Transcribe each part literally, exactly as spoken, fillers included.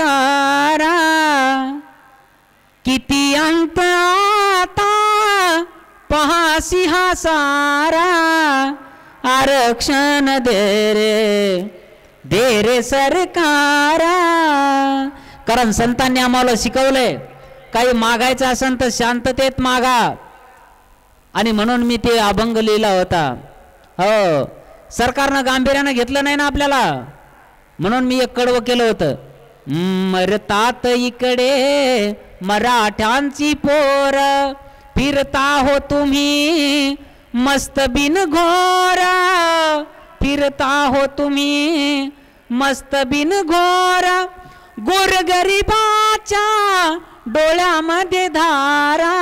तारा किती अंत आता पहासी हा सारा आरक्षण दे रे दे रे सरकारा. कारण संतांनी आम्हाला शिकवलंय काही मागायचं असेल तर शांततेत मागा आणि म्हणून मी ते अभंग लिहिला होता. हो सरकारनं गांभीर्यानं घेतलं नाही ना आपल्याला म्हणून मी एक कडवं केलं होतं. मरतात इकडे मराठ्यांची पोर फिरता हो तुम्ही मस्त बिन घोर फिरता हो तुम्ही मस्त बिन घोर गोरगरिबाच्या डोळ्यामध्ये धारा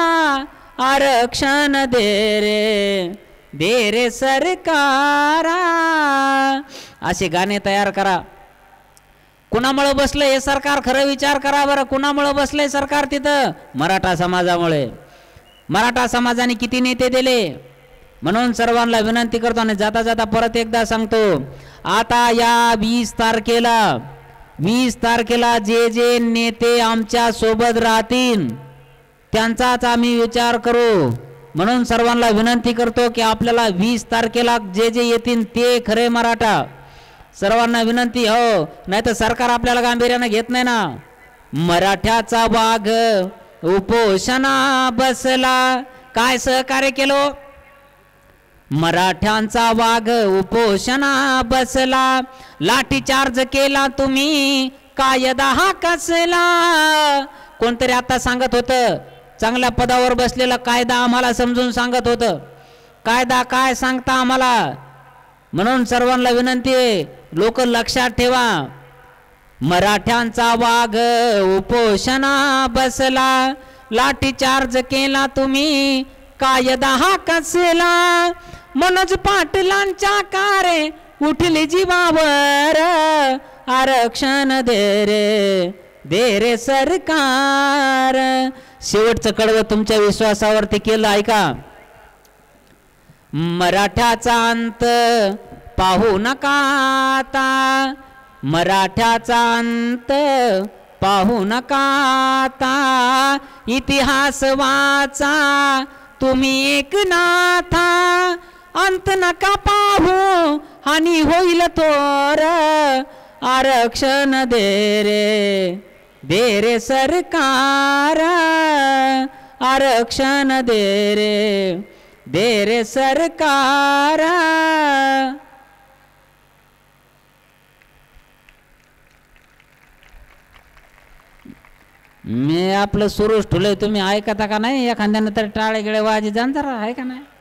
आरक्षण दे रे दे रे सरकारा. असे गाणे तयार करा. कुणामुळे बसले हे सरकार खरं विचार करा बरं. कुणामुळे बसले सरकार तिथं? मराठा समाजामुळे. मराठा समाजाने किती नेते दिले म्हणून सर्वांना विनंती करतो आणि जाता जाता परत एकदा सांगतो आता या वीस तारखेला वीस तारखेला जे जे नेते आमच्या सोबत राहतील त्यांचाच आम्ही विचार करू. म्हणून सर्वांना विनंती करतो की आपल्याला वीस तारखेला जे जे येतील ते खरे मराठा. सर्वांना विनंती हो नाही तर सरकार आपल्याला गांभीर्यानं घेत नाही ना. मराठ्याचा वाघ उपोषणा बसला काय सहकार्य केलं. मराठ्यांचा वाघ उपोषणा बसला लाठी चार्ज केला तुम्ही कायदा हा कसला. कोणतरी आता सांगत होतं चांगल्या पदावर बसलेला कायदा आम्हाला समजून सांगत होतं. कायदा काय सांगता आम्हाला. म्हणून सर्वांना विनंती आहे लोक लक्षात ठेवा. मराठ्यांचा वाघ उपोषणा बसला लाठी चार्ज केला तुम्ही कायदा हा कसला. मनोज पाटलांच्या कारे उठली जीवावर आरक्षण दे रे दे रे सरकार. शेवटचं कडवं तुमच्या विश्वासावरती केलं ऐका. मराठ्याचा अंत पाहू नका आता मराठ्याचा अंत पाहू नका आता इतिहास वाचा तुम्ही एक नाथा अंत नका पाहू हानी होईल तोर आरक्षण दे रे दे रे सरकार आरक्षण दे रे दे रे सरकार. मी आपलं सुरूच ठेवलंय तुम्ही ऐकता का नाही. एखाद्यानं तर टाळे गिळे वाजी जाण जरा आहे का नाही.